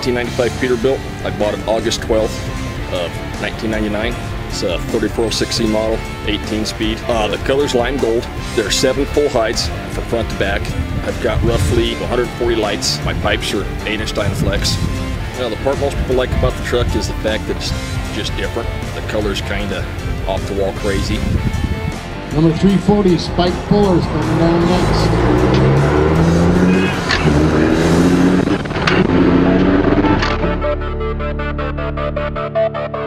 1995 Peterbilt. I bought it August 12th of 1999. It's a 3406C model, 18-speed. The color's lime gold. There are 7 full heights from front to back. I've got roughly 140 lights. My pipes are 8-inch Dynaflex. Now, the part most people like about the truck is the fact that it's just different. The color's kind of off the wall crazy. Number 340, Spike Fuller's coming down next.